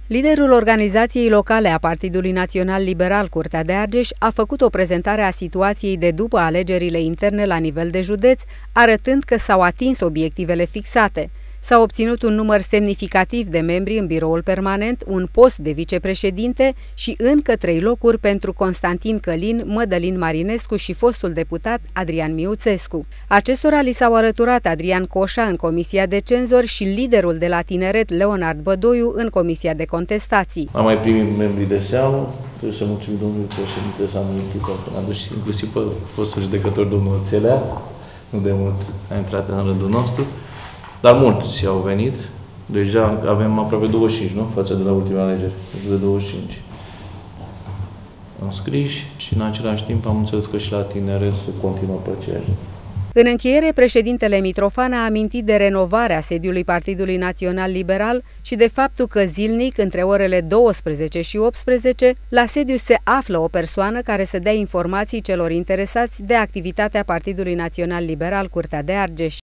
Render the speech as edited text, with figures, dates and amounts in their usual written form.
Liderul organizației locale a Partidului Național Liberal Curtea de Argeș a făcut o prezentare a situației de după alegerile interne la nivel de județ, arătând că s-au atins obiectivele fixate. S-a obținut un număr semnificativ de membri în biroul permanent, un post de vicepreședinte și încă 3 locuri pentru Constantin Călin, Mădălin Marinescu și fostul deputat Adrian Miuțescu. Acestora li s-au alăturat Adrian Coșa în Comisia de Cenzori și liderul de la tineret Leonard Bădoiu în Comisia de Contestații. Am mai primit membrii de seamă, trebuie să mulțumim domnului președinte Samuel Tipa, că a adus inclusiv pe fostul judecător domnul Țelea, nu de mult a intrat în rândul nostru. Dar mulți au venit. Deja avem aproape 25, nu? Față de la ultima alegeri. De 25 înscriși și în același timp am înțeles că și la tineret se continuă pe aceeași. În încheiere, președintele Mitrofan a amintit de renovarea sediului Partidului Național Liberal și de faptul că zilnic, între orele 12 și 18, la sediu se află o persoană care să dea informații celor interesați de activitatea Partidului Național Liberal Curtea de Argeș.